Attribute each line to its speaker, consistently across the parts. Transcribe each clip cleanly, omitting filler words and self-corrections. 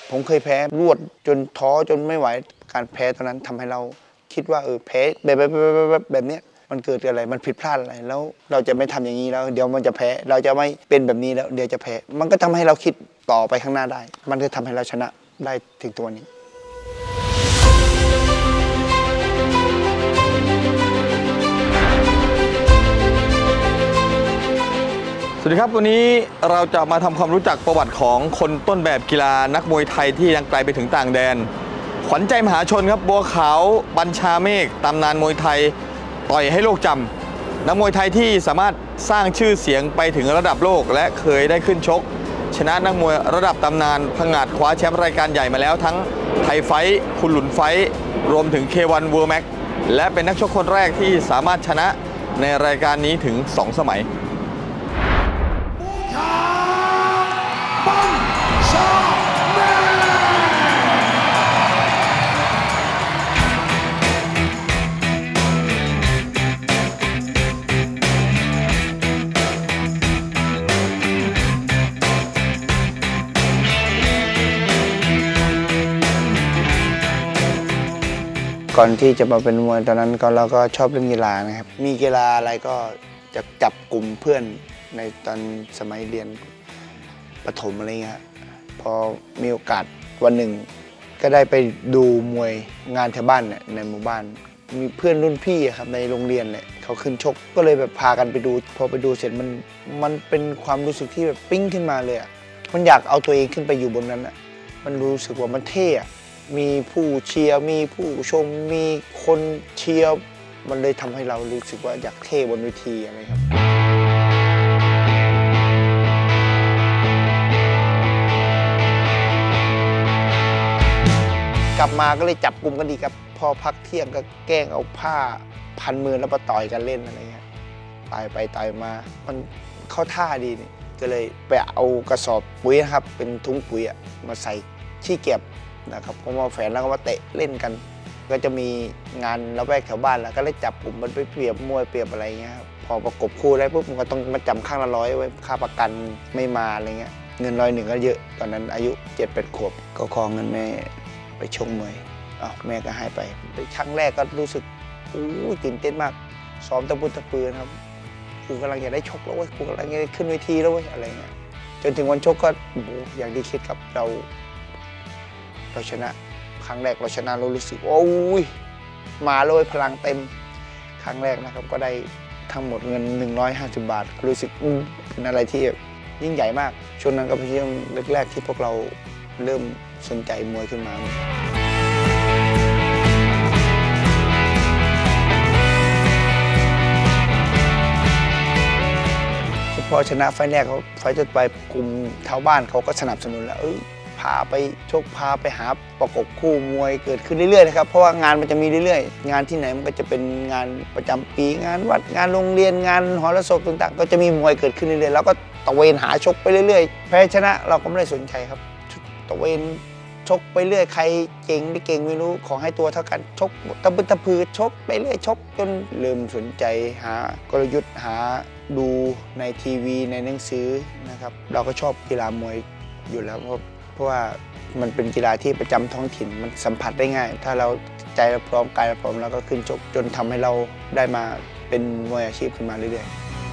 Speaker 1: ผมเคยแพ้รวดจนท้อจนไม่ไหวการแพ้ตอนนั้นทำให้เราคิดว่าแพ้แบบนี้มันเกิดอะไรมันผิดพลาดอะไรแล้วเราจะไม่ทำอย่างนี้แล้วเดี๋ยวมันจะแพ้เราจะไม่เป็นแบบนี้แล้วเดี๋ยวจะแพ้มันก็ทำให้เราคิดต่อไปข้างหน้าได้มันจะทำให้เราชนะได้ถึงตัวนี้
Speaker 2: สวัสดีครับวันนี้เราจะมาทำความรู้จักประวัติของคนต้นแบบกีฬานักมวยไทยที่ยังไกลไปถึงต่างแดนขวัญใจมหาชนครับบัวขาวบัญชาเมฆตำนานมวยไทยต่อยให้โลกจำนักมวยไทยที่สามารถสร้างชื่อเสียงไปถึงระดับโลกและเคยได้ขึ้นชกชนะนักมวยระดับตำนานผงาดคว้าแชมป์รายการใหญ่มาแล้วทั้งไทยไฟท์คุณหลุนไฟท์รวมถึง K1 World Max และเป็นนักชกคนแรกที่สามารถชนะในรายการนี้ถึง2 สมัย
Speaker 1: ก่อนที่จะมาเป็นมวยตอนนั้นก็เราก็ชอบเล่นกีฬานะครับมีกีฬาอะไรก็จะจับกลุ่มเพื่อนในตอนสมัยเรียนประถมอะไรเงี้ยพอมีโอกาสวันหนึ่งก็ได้ไปดูมวยงานแถวบ้านเนี่ยในหมู่บ้านมีเพื่อนรุ่นพี่ครับในโรงเรียนเนี่ยเขาขึ้นชกก็เลยแบบพากันไปดูพอไปดูเสร็จมันเป็นความรู้สึกที่แบบปิ้งขึ้นมาเลยมันอยากเอาตัวเองขึ้นไปอยู่บนนั้นมันรู้สึกว่ามันเท่มีผู้เชียร์มีผู้ชมมีคนเชียร์มันเลยทำให้เรารู้สึกว่าอยากเท่บนเวทีอะไรครับกลับมาก็เลยจับกลุ่มกันดีครับพอพักเที่ยงก็แกล้งเอาผ้าพันมือแล้วมาต่อยกันเล่นอะไรเงี้ยต่อยไปต่อยมามันเข้าท่าดีนี่ก็เลยไปเอากระสอบปุ๋ยนะครับเป็นถุงปุ๋ยมาใส่ขี้เกียจนะครับก็มาแฝนแล้วก็มาเตะเล่นกันก็จะมีงานละแวกแถวบ้านแล้วก็เลยจับกลุ่มมันไปเปรียบมวยเปรียบอะไรเงี้ยครับพอประกบคู่ได้ปุ๊บมันก็ต้องมาจำข้างละ100ไว้ค่าประกันไม่มาอะไรเงี้ยเงิน101ก็เยอะตอนนั้นอายุ7-8 ขวบก็ขอเงินแม่ไปชกมวยแม่ก็ให้ไปครั้งแรกก็รู้สึกตื่นเต้นมากซ้อมตะบุตะปืนครับกูกำลังอยากได้ชกแล้วเว้ยกูกำลังอยากได้ขึ้นเวทีแล้วเว้ยอะไรเงี้ยจนถึงวันชกก็อย่างที่คิดครับเราชนะครั้งแรกเราชนะเรารู้สึกโอ้ยมาเลยพลังเต็มครั้งแรกนะครับก็ได้ทั้งหมดเงิน150 บาทรู้สึกเป็นอะไรที่ยิ่งใหญ่มากช่วงนั้นก็เป็นช่วงแรกๆที่พวกเราเริ่มสนใจมวยขึ้นมาพอชนะไฟแรกเขาไฟต่อไปกลุ่มชาวบ้านเขาก็สนับสนุนแล้วพาไปชกพาไปหาประกบคู่มวยเกิดขึ้นเรื่อยๆนะครับเพราะว่างานมันจะมีเรื่อยๆงานที่ไหนมันก็จะเป็นงานประจำปีงานวัดงานโรงเรียนงานหอระศพต่างๆก็จะมีมวยเกิดขึ้นเรื่อยๆแล้วก็ตะเวนหาชกไปเรื่อยๆแพ้ชนะเราก็ไม่ได้สนใจครับตะเวนชกไปเรื่อยใครเก่งไม่เก่งไม่รู้ขอให้ตัวเท่ากันชกตะบึตะพือชกไปเรื่อยชกจนเริ่มสนใจหากลยุทธ์หาดูในทีวีในหนังสือนะครับเราก็ชอบกีฬามวยอยู่แล้วเพราะว่ามันเป็นกีฬาที่ประจำท้องถิ่นมันสัมผัสได้ง่ายถ้าเราใจเราพร้อมกายเราพร้อมแล้วก็ขึ้นชกจนทำให้เราได้มาเป็นมวยอาชีพขึ้นมาเรื่อย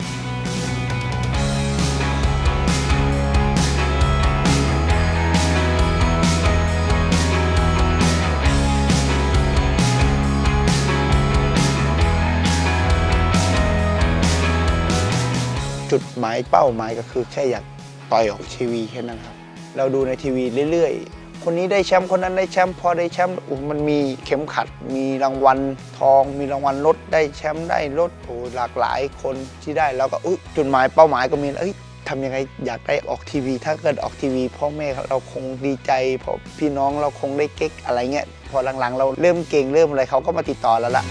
Speaker 1: ๆจุดหมายเป้าหมายก็คือแค่อยากต่อยออกทีวีแค่นั้นครับเราดูในทีวีเรื่อยๆคนนี้ได้แชมป์คนนั้นได้แชมป์พอได้แชมป์มันมีเข็มขัดมีรางวัลทองมีรางวัลรถได้แชมป์ได้รถหลากหลายคนที่ได้แล้วก็จุดหมายเป้าหมายก็มีทำยังไงอยากได้ออกทีวีถ้าเกิดออกทีวีพ่อแม่เราคงดีใจพอพี่น้องเราคงได้เก๊กอะไรเงี้ยพอหลังๆเราเริ่มเก่งเริ่มอะไรเขาก็มาติดต่อแล้วล่ะ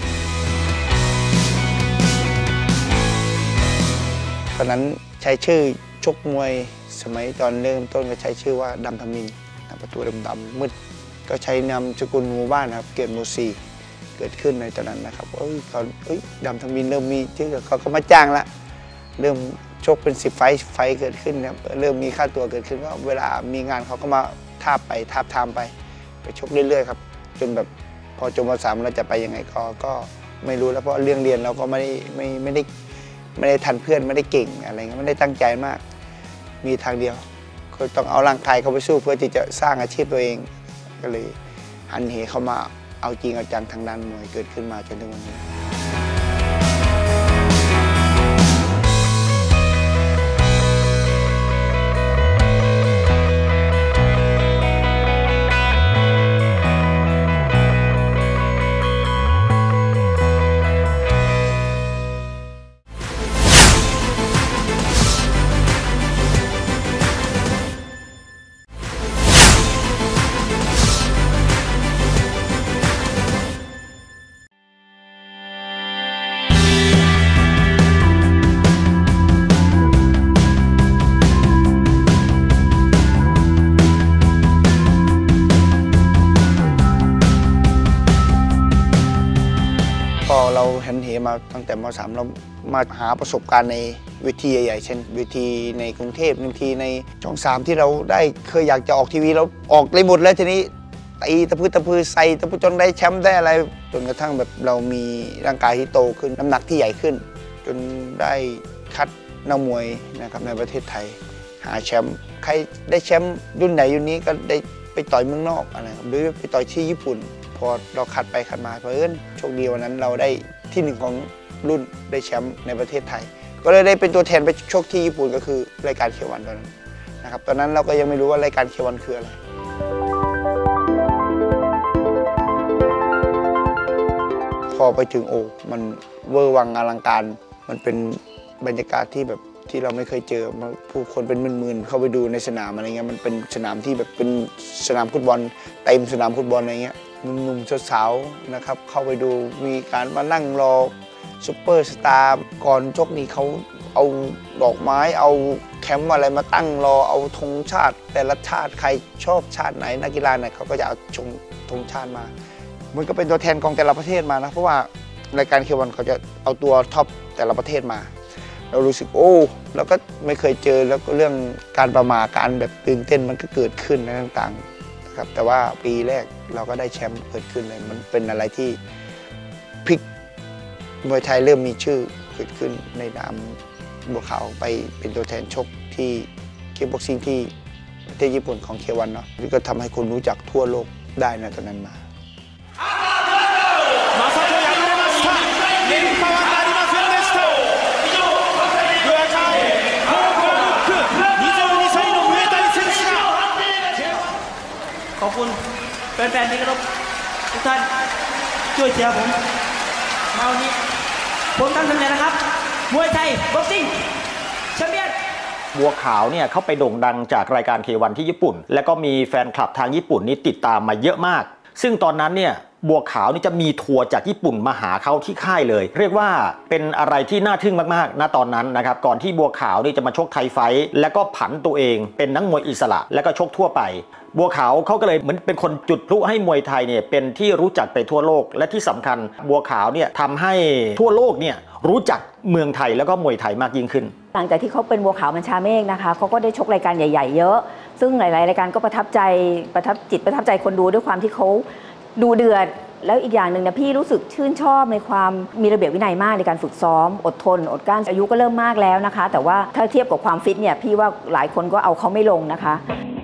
Speaker 1: ตอนนั้นใช้ชื่อชกมวยสมัยตอนเริ่มต้นก็ใช้ชื่อว่าดำธมินประตูดำๆมืดก็ใช้นามสกุลหมู่บ้านครับเกียรติโมซีเกิดขึ้นในตอนนั้นนะครับเขาดำธมินเริ่มมีชื่อเขาก็มาจ้างละเริ่มชกเป็น10 ไฟเกิดขึ้นครับเริ่มมีค่าตัวเกิดขึ้นก็เวลามีงานเขาก็มาทาบทามไปชกเรื่อยๆครับจนแบบพอจบม.3เราจะไปยังไงก็ไม่รู้แล้วเพราะเรื่องเรียนเราก็ไม่ได้ทันเพื่อนไม่ได้เก่งอะไรเงี้ยไม่ได้ตั้งใจมากมีทางเดียวก็ต้องเอาร่างกายเข้าไปสู้เพื่อที่จะสร้างอาชีพตัวเองก็เลยหันเหเข้ามาเอาจริงเอาจังทางด้านมวยเกิดขึ้นมาจนถึงวันนี้เราหันเหมาตั้งแต่ม.3เรามาหาประสบการณ์ในเวทีใหญ่ๆเช่นเวทีในกรุงเทพเวทีในช่อง3ที่เราได้เคยอยากจะออกทีวีเราออกเลยหมดแล้วทีนี้ตีตะพือใส่ตะพือจนได้แชมป์ได้อะไรจนกระทั่งแบบเรามีร่างกายที่โตขึ้นน้ำหนักที่ใหญ่ขึ้นจนได้คัดนักมวยนะครับในประเทศไทยหาแชมป์ใครได้แชมป์รุ่นไหนรุ่นนี้ก็ได้ไปต่อยเมืองนอกอะไรครับหรือไปต่อยที่ญี่ปุ่นพอเราคัดไปคัดมาเพื่อนโชคดีวันนั้นเราได้ที่1ของรุ่นได้แชมป์ในประเทศไทยก็เลยได้เป็นตัวแทนไปชกที่ญี่ปุ่นก็คือรายการเควันตอนนั้นนะครับตอนนั้นเราก็ยังไม่รู้ว่ารายการเควันคืออะไรพอไปถึงมันเวอร์วังอลังการมันเป็นบรรยากาศที่แบบที่เราไม่เคยเจอผู้คนเป็นหมื่นๆเข้าไปดูในสนามอะไรเงี้ยมันเป็นสนามที่แบบเป็นสนามฟุตบอลเต็มสนามฟุตบอลอะไรเงี้ยหนุ่มๆสาวๆนะครับเข้าไปดูมีการมานั่งรอซุปเปอร์สตาร์ก่อนชกนี่เขาเอาดอกไม้เอาแคมป์อะไรมาตั้งรอเอาธงชาติแต่ละชาติใครชอบชาติไหนนักกีฬาไหนเขาก็จะเอาธงชาติมามันก็เป็นตัวแทนของแต่ละประเทศมานะเพราะว่ารายการเควันเขาจะเอาตัวท็อปแต่ละประเทศมาเรารู้สึกเราก็ไม่เคยเจอแล้วก็เรื่องการประมาทการแบบตื่นเต้นมันก็เกิดขึ้นในต่างๆครับแต่ว่าปีแรกเราก็ได้แชมป์เกิดขึ้นเลยมันเป็นอะไรที่พลิกมวยไทยเริ่มมีชื่อเกิดขึ้นในนามบัวขาวไปเป็นตัวแทนชกที่เคียบ็อกซิ่งที่ประเทศญี่ปุ่นของเควันเนาะนี่ก็ทำให้คนรู้จักทั่วโลกได้ในตอนนั้นมา
Speaker 3: ขอบคุณแฟนๆที่เคารพทุกท่านช่วยเชียร์ผมมาวันนี้ผมทำสำเร็จนะครับมวยไทยบ็อกซิ่งแชมเปี้ยน
Speaker 4: บัวขาวเนี่ยเขาไปโด่งดังจากรายการเควันที่ญี่ปุ่นแล้วก็มีแฟนคลับทางญี่ปุ่นนี่ติดตามมาเยอะมากซึ่งตอนนั้นเนี่ยบัวขาวนี่จะมีทัวร์จากญี่ปุ่นมาหาเขาที่ค่ายเลยเรียกว่าเป็นอะไรที่น่าทึ่งมากๆณตอนนั้นนะครับก่อนที่บัวขาวนี่จะมาชกไทยไฟท์แล้วก็ผันตัวเองเป็นนักมวยอิสระแล้วก็ชกทั่วไปบัวขาวเขาก็เลยเหมือนเป็นคนจุดพลุให้มวยไทยเนี่ยเป็นที่รู้จักไปทั่วโลกและที่สำคัญบัวขาวเนี่ยทำให้ทั่วโลกเนี่ยรู้จักเมืองไทยแล้วก็มวยไทยมากยิ่งขึ้น
Speaker 5: หลังจากที่เขาเป็นบัวขาวบัญชาเมฆนะคะเขาก็ได้ชกรายการใหญ่ๆเยอะซึ่งหลายๆรายการก็ประทับใจคนดูด้วยความที่เขาดูเดือดแล้วอีกอย่างหนึ่งนะพี่รู้สึกชื่นชอบในความมีระเบียบวินัยมากในการฝึกซ้อมอดทนอดกลั้นอายุก็เริ่มมากแล้วนะคะแต่ว่าถ้าเทียบกับความฟิตเนี่ยพี่ว่าหลายคนก็เอาเขาไม่ลงนะคะ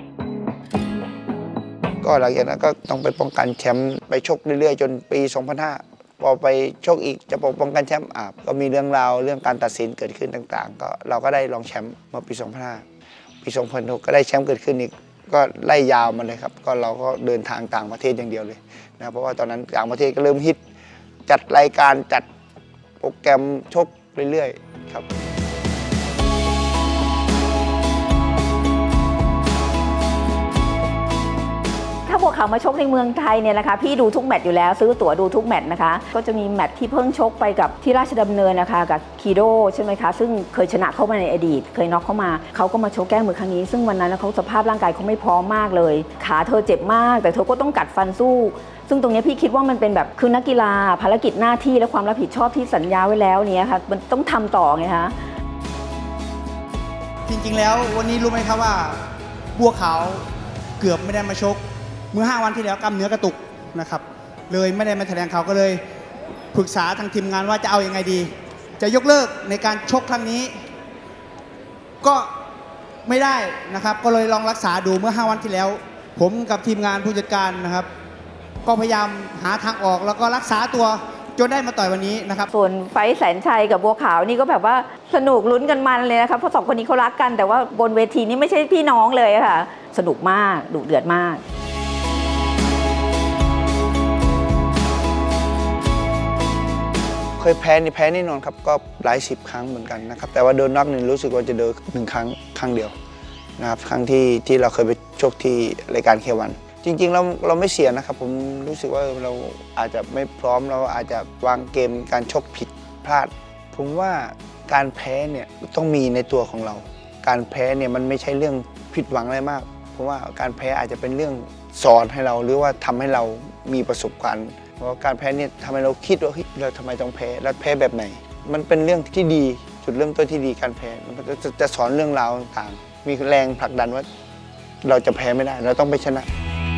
Speaker 1: ก็หลังจากนั้นก็ต้องไปป้องกันแชมป์ไปชกเรื่อยๆจนปี 2005 พอไปชกอีกจะป้องกันแชมป์ก็มีเรื่องราวเรื่องการตัดสินเกิดขึ้นต่างๆก็เราก็ได้รองแชมป์เมื่อปี 2005 ปี 2006 ก็ได้แชมป์เกิดขึ้นอีกก็ไล่ยาวมาเลยครับก็เราก็เดินทางต่างประเทศอย่างเดียวเลยนะเพราะว่าตอนนั้นต่างประเทศก็เริ่มฮิตจัดรายการจัดโปรแกรมชกเรื่อยๆครับ
Speaker 5: ถ้าบัวขาวมาชกในเมืองไทยเนี่ยนะคะพี่ดูทุกแมตช์อยู่แล้วซื้อตั๋วดูทุกแมตช์นะคะก็จะมีแมตช์ที่เพิ่งชกไปกับที่ราชดำเนินนะคะกับคีโดใช่ไหมคะซึ่งเคยชนะเข้ามาในอดีตเคยน็อกเข้ามาเขาก็มาชกแก้มือครั้งนี้ซึ่งวันนั้นเขาสภาพร่างกายเขาไม่พร้อมมากเลยขาเธอเจ็บมากแต่เธอก็ต้องกัดฟันสู้ซึ่งตรงนี้พี่คิดว่ามันเป็นแบบคือนักกีฬาภารกิจหน้าที่และความรับผิดชอบที่สัญญาไว้แล้วเนี่ยค่ะมันต้องทำต่อไงคะ
Speaker 3: จริงๆแล้ววันนี้รู้ไหมครับว่าบัวขาว
Speaker 6: เกือบไม่ได้มาชกเมื่อ5 วันที่แล้วกล้ามเนื้อกระตุกนะครับเลยไม่ได้มาแถลงข่าวก็เลยปรึกษาทางทีมงานว่าจะเอายังไงดีจะยกเลิกในการชกครั้งนี้ก็ไม่ได้นะครับก็เลยลองรักษาดูเมื่อ5 วันที่แล้วผมกับทีมงานผู้จัดการนะครับก็พยายามหาทางออกแล้วก็รักษาตัวจนได้มาต่อยวันนี้นะครับ
Speaker 5: ส่วนไฟแสนชัยกับบัวขาวนี่ก็แบบว่าสนุกลุ้นกันมันเลยนะครับเพราะ2 คนนี้เขารักกันแต่ว่าบนเวทีนี้ไม่ใช่พี่น้องเลยค่ะสนุกมากดุเดือดมาก
Speaker 1: เคยแพ้นี่แน่นอนครับก็หลาย10 ครั้งเหมือนกันนะครับแต่ว่าโดนน็อกนี่รู้สึกว่าจะโดน1 ครั้งเดียวนะครับครั้งที่เราเคยไปชกที่รายการเควันจริงๆเราไม่เสียนะครับผมรู้สึกว่าเราอาจจะไม่พร้อมเราอาจจะวางเกมการชกผิดพลาดผมว่าการแพ้เนี่ยต้องมีในตัวของเราการแพ้เนี่ยมันไม่ใช่เรื่องผิดหวังอะไรมากเพราะว่าการแพ้อาจจะเป็นเรื่องสอนให้เราหรือว่าทำให้เรามีประสบการณ์เพราะการแพ้เนี่ยทำให้เราคิดว่าเราทำไมต้องแพ้แล้วแพ้แบบไหนมันเป็นเรื่องที่ดีจุดเริ่มต้นที่ดีการแพ้มันจะสอนเรื่องราวต่างๆมีแรงผลักดันว่าเราจะแพ้ไม่ได้เราต้องไปชนะ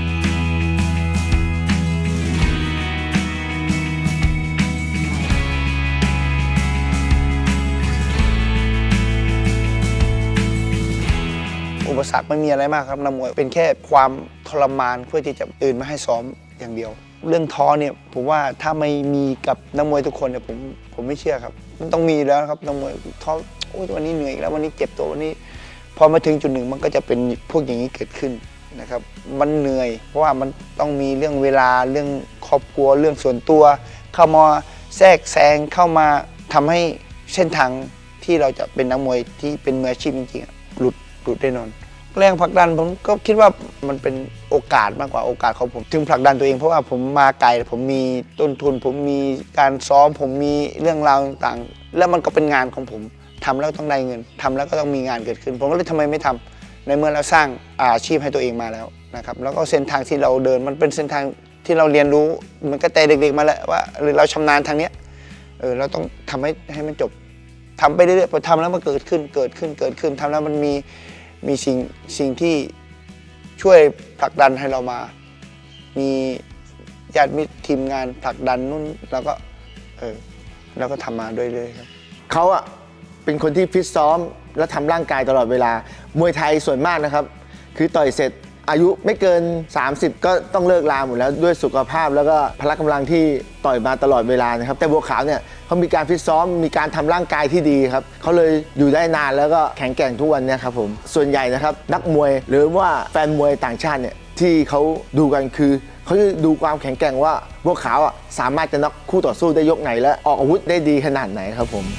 Speaker 1: อุปสรรคไม่มีอะไรมากครับนักมวยเป็นแค่ความทรมานเพื่อที่จะตื่นมาให้ซ้อมอย่างเดียวเรื่องท้อเนี่ยผมว่าถ้าไม่มีกับนักมวยทุกคนเนี่ยผมไม่เชื่อครับมันต้องมีแล้วครับนักมวยท้อโอ้ยวันนี้เหนื่อยแล้ววันนี้เจ็บตัววันนี้พอมาถึงจุดหนึ่งมันก็จะเป็นพวกอย่างนี้เกิดขึ้นนะครับมันเหนื่อยเพราะว่ามันต้องมีเรื่องเวลาเรื่องครอบครัวเรื่องส่วนตัวเข้ามาแทรกแซงเข้ามาทำให้เส้นทางที่เราจะเป็นนักมวยที่เป็นมืออาชีพจริงๆหลุดแน่นอนแรงผลักดันผมก็คิดว่ามันเป็นโอกาสมากกว่าโอกาสของผมถึงผลักดันตัวเองเพราะว่าผมมาไกลผมมีต้นทุนผมมีการซ้อมผมมีเรื่องราวต่างๆแล้วมันก็เป็นงานของผมทำแล้วต้องได้เงินทำแล้วก็ต้องมีงานเกิดขึ้นผมก็เลยทำไมไม่ทำในเมื่อเราสร้างอาชีพให้ตัวเองมาแล้วนะครับแล้วก็เส้นทางที่เราเดินมันเป็นเส้นทางที่เราเรียนรู้มันก็แต่เด็กๆมาแล้วว่าหรือเราชำนาญทางเนี้ยเราต้องทำให้มันจบทำไปเรื่อยๆพอทำแล้วมันเกิดขึ้นทำแล้วมันมีสิ่งที่ช่วยผลักดันให้เรามามีญาติมิตรทีมงานผลักดันนู่นแล้วก็ทำมาด้วยเลยครับ
Speaker 7: เขาอะเป็นคนที่ฟิตซ้อมและทำร่างกายตลอดเวลามวยไทยส่วนมากนะครับคือต่อยเสร็จอายุไม่เกิน30ก็ต้องเลิกลาหมดแล้วด้วยสุขภาพแล้วก็พละกำลังที่ต่อยมาตลอดเวลานะครับแต่บัวขาวเนี่ยเขามีการฟิตซ้อมมีการทำร่างกายที่ดีครับเขาเลยอยู่ได้นานแล้วก็แข็งแกร่งทุกวันนี้ครับผมส่วนใหญ่นะครับนักมวยหรือว่าแฟนมวยต่างชาติเนี่ยที่เขาดูกันคือเขาจะดูความแข็งแกร่งว่าบัวขาวอ่ะสามารถจะน็อกคู่ต่อสู้ได้ยกไหนและออกอาวุธได้ดีขนาดไหนครับผม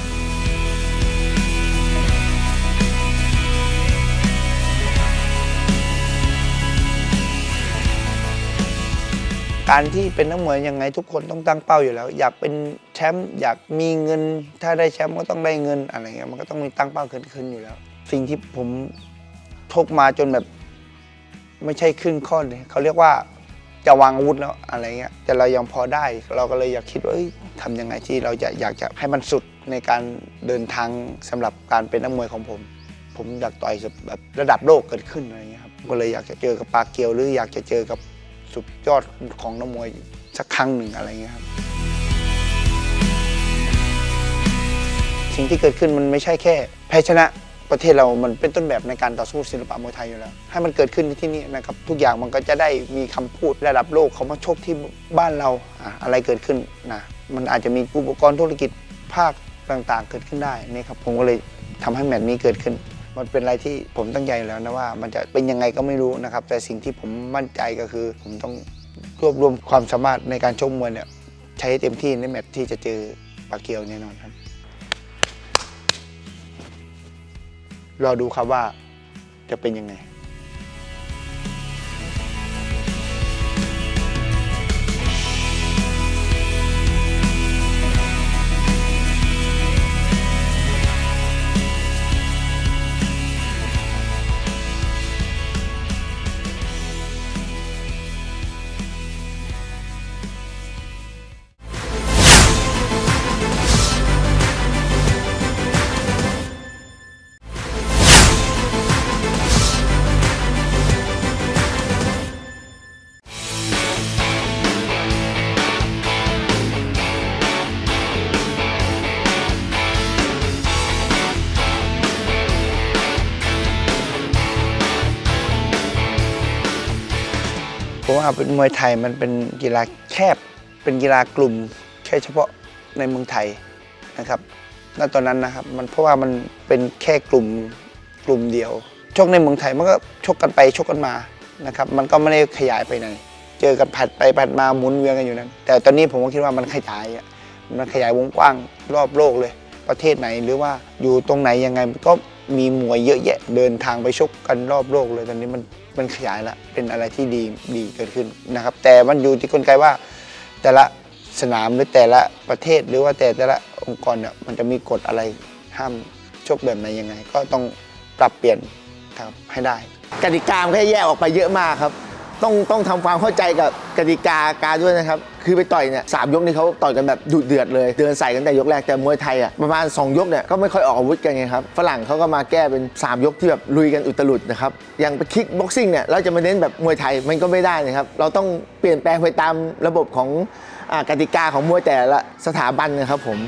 Speaker 1: การที่เป็นนักมวยยังไงทุกคนต้องตั้งเป้าอยู่แล้วอยากเป็นแชมป์อยากมีเงินถ้าได้แชมป์ก็ต้องได้เงินอะไรเงี้ยมันก็ต้องมีตั้งเป้าเกิดขึ้นอยู่แล้วสิ่งที่ผมทกมาจนแบบไม่ใช่ครึ่งข้อนเลยเขาเรียกว่าจะวางอาวุธแล้วอะไรเงี้ยแต่เรายังพอได้เราก็เลยอยากคิดว่าทำยังไงที่เราอยากจะให้มันสุดในการเดินทางสำหรับการเป็นนักมวยของผมอยากต่อยแบบระดับโลกเกิดขึ้นอะไรเงี้ยครับก็เลยอยากจะเจอกับปาเกียวหรืออยากจะเจอกับสุดยอดของนักมวยสักครั้งหนึ่งอะไรเงี้ยครับสิ่งที่เกิดขึ้นมันไม่ใช่แค่แพ้ชนะประเทศเรามันเป็นต้นแบบในการต่อสู้ศิลปะมวยไทยอยู่แล้วให้มันเกิดขึ้นที่นี่นะครับทุกอย่างมันก็จะได้มีคำพูดระดับโลกเขามาชกที่บ้านเราอะไรเกิดขึ้นนะมันอาจจะมีอุปกรณ์ธุรกิจภาคต่างๆเกิดขึ้นได้นี่ครับผมก็เลยทำให้แมตช์นี้เกิดขึ้นมันเป็นอะไรที่ผมตั้งใจแล้วนะว่ามันจะเป็นยังไงก็ไม่รู้นะครับแต่สิ่งที่ผมมั่นใจก็คือผมต้องรวบรวมความสามารถในการชกมวยเนี่ยใช้เต็มที่ในแมตช์ที่จะเจอปาเกียวแน่นอนครับรอดูครับว่าจะเป็นยังไงผมว่าเป็นมวยไทยมันเป็นกีฬาแคบเป็นกีฬากลุ่มแค่เฉพาะในเมืองไทยนะครับณตอนนั้นนะครับมันเพราะว่ามันเป็นแค่กลุ่มเดียวชกในเมืองไทยมันก็ชกกันไปชกกันมานะครับมันก็ไม่ได้ขยายไปไหนเจอกันผัดไปผัดมาหมุนเวียนกันอยู่นั้นแต่ตอนนี้ผมก็คิดว่ามันขยายวงกว้างรอบโลกเลยประเทศไหนหรือว่าอยู่ตรงไหนยังไงก็มีมวยเยอะแยะเดินทางไปชกกันรอบโลกเลยตอนนี้มันขยายละเป็นอะไรที่ดีเกิดขึ้นนะครับแต่มันอยู่ที่กลไกว่าแต่ละสนามหรือแต่ละประเทศหรือว่าแต่ละองค์กรเนี่ยมันจะมีกฎอะไรห้ามชกแบบไหนยังไงก็ต้องปรับเปลี่ยนครับให้ได้
Speaker 7: กติกามันแค่แยกออกไปเยอะมากครับต้องทำความเข้าใจกับกติกาการด้วยนะครับคือไปต่อยเนี่ย3 ยกนี่เขาต่อยกันแบบดุเดือดเลยเดินใส่กันแต่ยกแรกแต่มวยไทยอ่ะประมาณ2 ยกเนี่ยก็ไม่ค่อยออกอาวุธกันไงครับฝรั่งเขาก็มาแก้เป็น3 ยกที่แบบลุยกันอุตลุดนะครับอย่างไปคิกบ็อกซิ่งเนี่ยเราจะมาเน้นแบบมวยไทยมันก็ไม่ได้นะครับเราต้องเปลี่ยนแปลงไปตามระบบของกติกาของมวยแต่ละสถาบันนะครับผม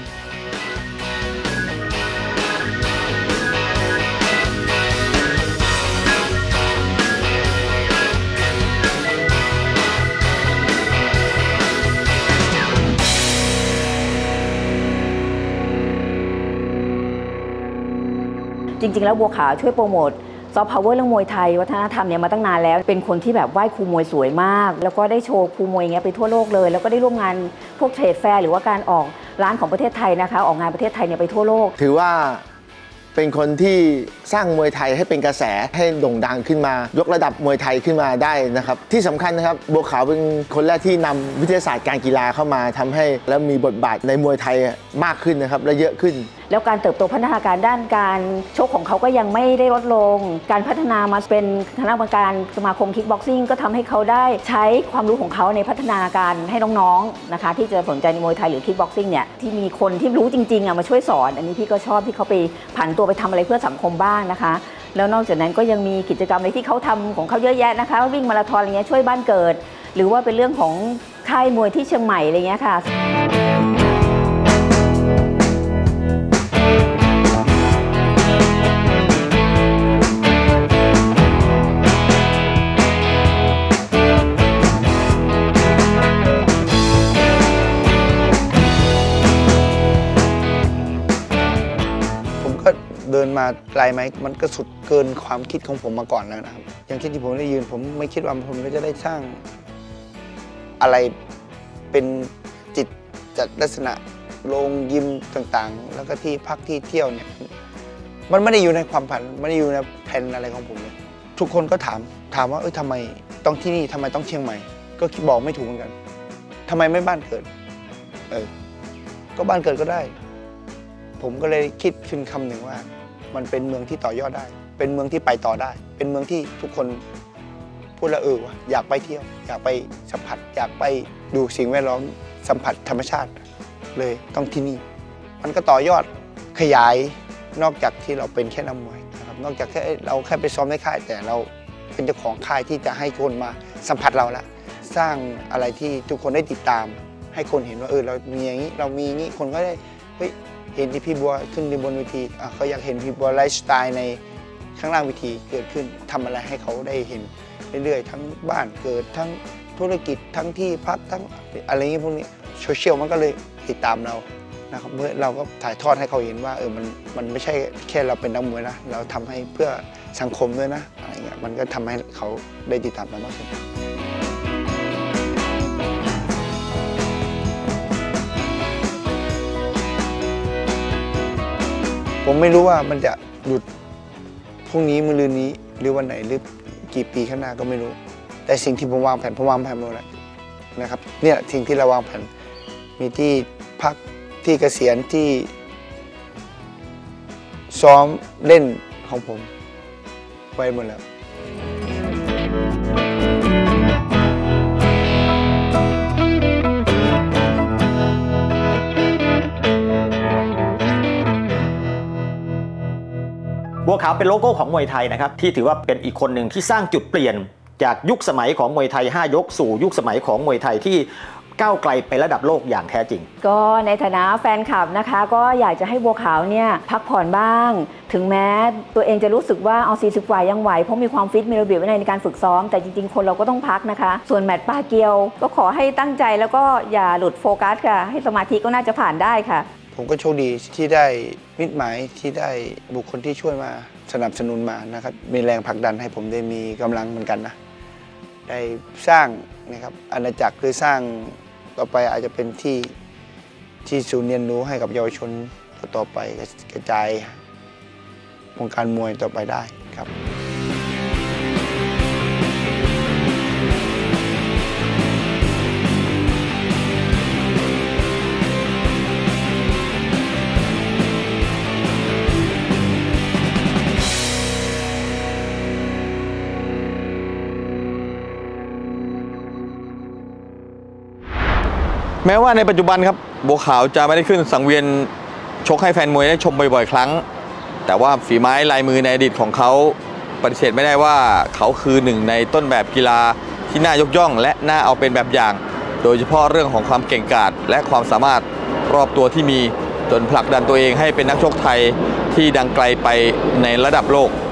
Speaker 5: จริงๆแล้วบัวขาวช่วยโปรโมทซอฟต์พาวเวอร์เรื่องมวยไทยวัฒนธรรมเนี่ยมาตั้งนานแล้วเป็นคนที่แบบไหว้ครูมวยสวยมากแล้วก็ได้โชว์ครูมวยอย่างเงี้ยไปทั่วโลกเลยแล้วก็ได้ร่วมงานพวกเทรดแฟร์หรือว่าการออกร้านของประเทศไทยนะคะออกงานประเทศไทยเนี่ยไปทั่วโลก
Speaker 7: ถือว่าเป็นคนที่สร้างมวยไทยให้เป็นกระแสให้โด่งดังขึ้นมายกระดับมวยไทยขึ้นมาได้นะครับที่สำคัญนะครับบัวขาวเป็นคนแรกที่นำวิทยาศาสตร์การกีฬาเข้ามาทำให้แล้วมีบทบาทในมวยไทยมากขึ้นนะครับและเยอะขึ้น
Speaker 5: แล้วการเติบโตพัฒนาการด้านการชกของเขาก็ยังไม่ได้ลดลงการพัฒนามาเป็นคณะกรรมการสมาคมคิกบ็อกซิ่งก็ทำให้เขาได้ใช้ความรู้ของเขาในพัฒนาการให้น้องๆนะคะที่จะสนใจในมวยไทยหรือคิกบ็อกซิ่งเนี่ยที่มีคนที่รู้จริงๆมาช่วยสอนอันนี้พี่ก็ชอบที่เขาไปผันตัวไปทำอะไรเพื่อสังคมบ้างนะคะแล้วนอกจากนั้นก็ยังมีกิจกรรมอะไรที่เขาทำของเขาเยอะแยะนะคะวิ่งมาราธอนอะไรเงี้ยช่วยบ้านเกิดหรือว่าเป็นเรื่องของค่ายมวยที่เชียงใหม่อะไรเงี้ยค่ะ
Speaker 1: เดินมาไกลไหมมันก็สุดเกินความคิดของผมมาก่อนแล้วนะครับอย่างที่ผมได้ยืนผมไม่คิดว่าผมจะได้สร้างอะไรเป็นจิตจัดลักษณะโรงยิมต่างๆแล้วก็ที่พักที่เที่ยวเนี่ยมันไม่ได้อยู่ในความฝันไม่ได้อยู่ในแผนอะไรของผมเลยทุกคนก็ถามว่าทำไมต้องที่นี่ทำไมต้องเชียงใหม่ก็บอกไม่ถูกเหมือนกันทำไมไม่บ้านเกิดก็บ้านเกิดก็ได้ผมก็เลยคิดขึ้นคำหนึ่งว่ามันเป็นเมืองที่ต่อยอดได้เป็นเมืองที่ไปต่อได้เป็นเมืองที่ทุกคนพูดแล้วว่าอยากไปเที่ยวอยากไปสัมผัสอยากไปดูสิ่งแวดล้อมสัมผัสธรรมชาติเลยต้องที่นี่มันก็ต่อยอดขยายนอกจากที่เราเป็นแค่นักมวยนะครับนอกจากเราแค่ไปซ้อมในค่ายแต่เราเป็นเจ้าของค่ายที่จะให้คนมาสัมผัสเราละสร้างอะไรที่ทุกคนได้ติดตามให้คนเห็นว่าเรามีอย่างนี้เรามีอย่างนี้คนก็ได้เห็นที่พี่บัวขึ้นบนเวทีเขาอยากเห็นพี่บัวไลฟ์สไตล์ในข้างล่างเวทีเกิดขึ้นทำอะไรให้เขาได้เห็นเรื่อยๆทั้งบ้านเกิดทั้งธุรกิจทั้งที่พักทั้งอะไรอย่างนี้พวกนี้โซเชียลมันก็เลยติดตามเรานะครับเมื่อเราก็ถ่ายทอดให้เขาเห็นว่ามันไม่ใช่แค่เราเป็นนักมวยนะเราทำให้เพื่อสังคมด้วยนะอะไรเงี้ยมันก็ทำให้เขาได้ติดตามเรามากขึ้นผมไม่รู้ว่ามันจะหยุดพรุ่งนี้มะรืนนี้หรือวันไหนหรือกี่ปีข้างหน้าก็ไม่รู้แต่สิ่งที่ผมวางแผนหมดแล้วนะครับเนี่ยสิ่งที่เราวางแผนมีที่พักที่เกษียณที่ซ้อมเล่นของผมไว้หมดแล้ว
Speaker 4: บัวขาวเป็นโลโก้ของมวยไทยนะครับที่ถือว่าเป็นอีกคนหนึ่งที่สร้างจุดเปลี่ยนจากยุคสมัยของมวยไทย5 ยกสู่ยุคสมัยของมวยไทยที่ก้าวไกลไประดับโลกอย่างแท้จริง
Speaker 5: ก็ในฐานะแฟนคลับนะคะก็อยากจะให้บัวขาวเนี่ยพักผ่อนบ้างถึงแม้ตัวเองจะรู้สึกว่าเอา40กว่ายังไหวเพราะมีความฟิตมีระเบียบวินัยในการฝึกซ้อมแต่จริงๆคนเราก็ต้องพักนะคะส่วนแมตช์ปาเกียวก็ขอให้ตั้งใจแล้วก็อย่าหลุดโฟกัสค่ะให้สมาธิก็น่าจะผ่านได้ค่ะ
Speaker 1: ผมก็โชคดีที่ได้มิตรหมายที่ได้บุคคลที่ช่วยมาสนับสนุนมานะครับมีแรงผลักดันให้ผมได้มีกำลังเหมือนกันนะได้สร้างนะครับอาณาจักรหรือสร้างต่อไปอาจจะเป็นที่ศูนย์เรียนรู้ให้กับเยาวชนต่อไปกระจายวงการมวยต่อไปได้ครับ
Speaker 2: แม้ว่าในปัจจุบันครับบัวขาวจะไม่ได้ขึ้นสังเวียนชกให้แฟนมวยได้ชมบ่อยๆครั้งแต่ว่าฝีไม้ลายมือในอดีตของเขาปฏิเสธไม่ได้ว่าเขาคือหนึ่งในต้นแบบกีฬาที่น่ายกย่องและน่าเอาเป็นแบบอย่างโดยเฉพาะเรื่องของความเก่งกาจและความสามารถรอบตัวที่มีจนผลักดันตัวเองให้เป็นนักชกไทยที่ดังไกลไปในระดับโลก